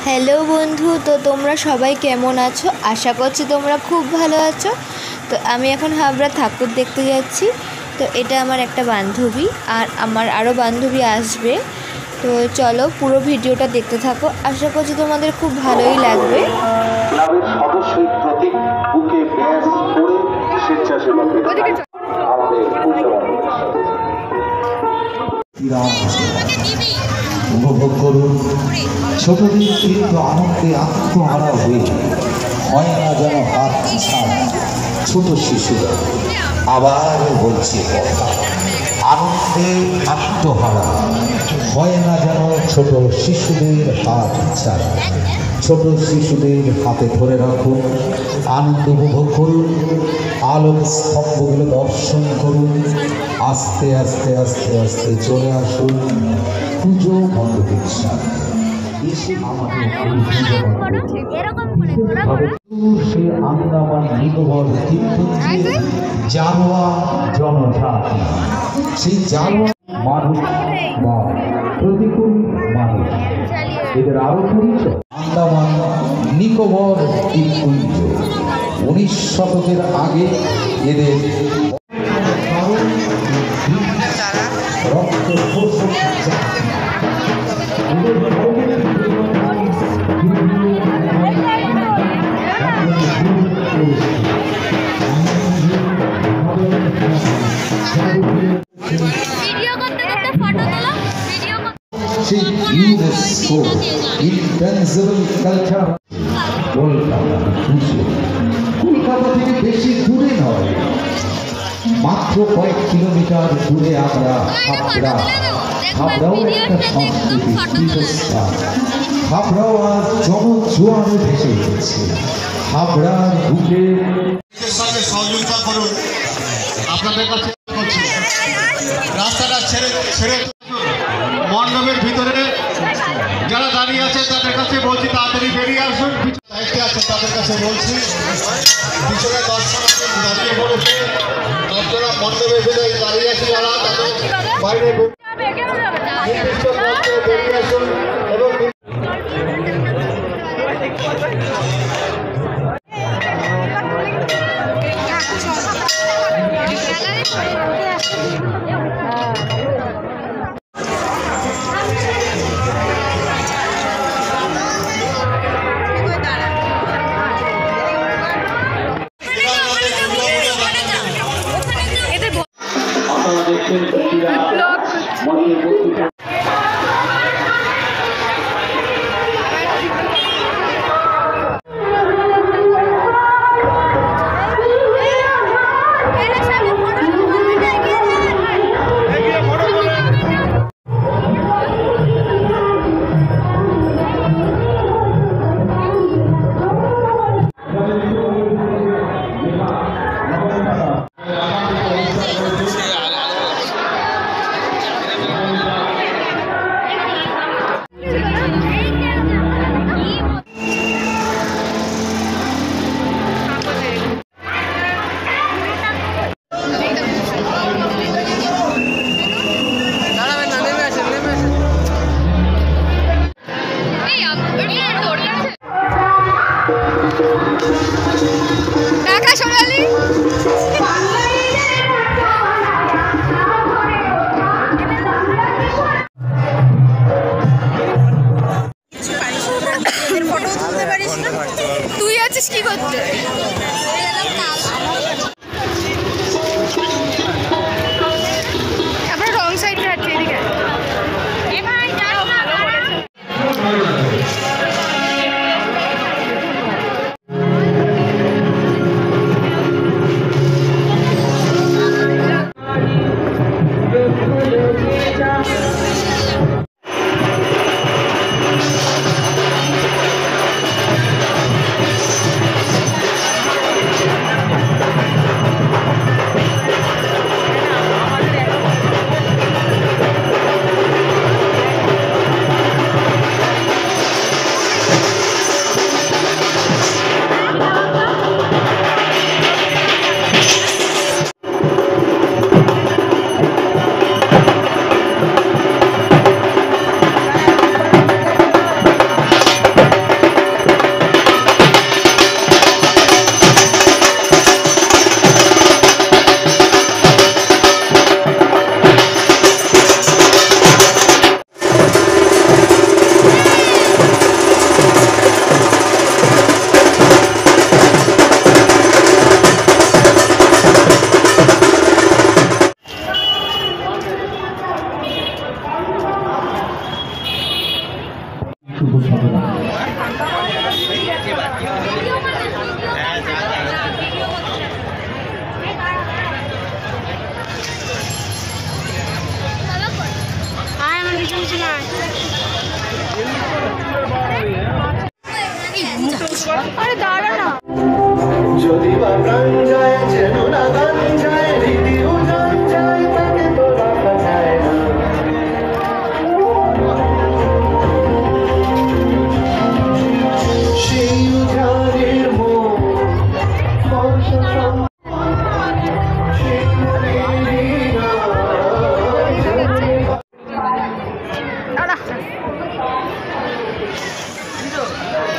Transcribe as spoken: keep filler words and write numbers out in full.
Hello বন্ধু, তো তোমরা সবাই কেমন আছো? আশা করছি তোমরা খুব ভালো আছো। তো আমি এখন হাবড়া ঠাকুর দেখতে যাচ্ছি। তো এটা আমার একটা বান্ধবী, আর আমার আরও বান্ধবী আসবে। তো চলো পুরো ভিডিওটা দেখতে থাকো, আশা করছি তোমাদের খুব ভালোই লাগবে। ক্লাবের সদস্যই প্রতীক বুকে ব্যাস করে স্বেচ্ছাসেবক আমাদের উপভোগ করুন ছোটদের কিন্তু আনন্দে আত্মহারা হয়ে হয় না যেন হাত ছাড়া ছোট শিশুরা। আবার বলছি আনন্দে আত্মহারা হয় না যেন ছোট শিশুদের হাত ছাড়া। ছোট শিশুদের হাতে ধরে রাখুন, আনন্দ উপভোগ করুন, আলোক স্তম্ভগুলো দর্শন করুন, আস্তে আস্তে আস্তে আস্তে চলে আসুন পুজো মণ্ডপের সাথে। সে আন্দামান নিকোবর দ্বীপপুঞ্জে জানোয়া জনজাতি, সেই জানোয়া মানুষ বা প্রতিকূল মানুষ, এদের আরো পরিচয় আন্দামান নিকোবর দ্বীপপুঞ্জ। উনিশ শতকের আগে এদের রক্ত সেই ইউনেস্কো ইনটেনজিবল কালচার কলকাতা থেকে বেশি দূরে নয়, মাত্র কয়েক কিলোমিটার দূরে আমরা হাবড়া। হাবড়াও একটা সংস্কৃতি তীর্থস্থান। হাবড়াও আজ জনজোয়ারে ভেসে উঠেছে। হাবড়ার বুকে সঙ্গে সহযোগিতা করুন, আপনাদের কাছে রাস্তাটা ছেড়ে ছেড়ে মণ্ডপের ভিতরে যারা দাঁড়িয়ে আছে তাদের কাছে বলছি তাড়াতাড়ি বেরিয়ে আসুন। দায়িত্বে আছে তাদের কাছে বলছি, পিছনে দর্শন দাঁড়িয়ে পড়েছে, দশজনা মণ্ডপের ভিতরে দাঁড়িয়ে আছে যারা তাদের বাইরে নির্দিষ্ট মঞ্চে বেরিয়ে আসুন এবং তুই আছিস কি করতে? আমরা রং সাইড হাঁটছি এদিকে। শুভ সাধনা। আরে দাঁড়া না, যদি বা প্রাণ যায় যেন না গান যায়, রীতিও জান যায় তাকে তো রাখা যায় না। সেই উজাড়ের মন বর্ষা সেই মনের গান।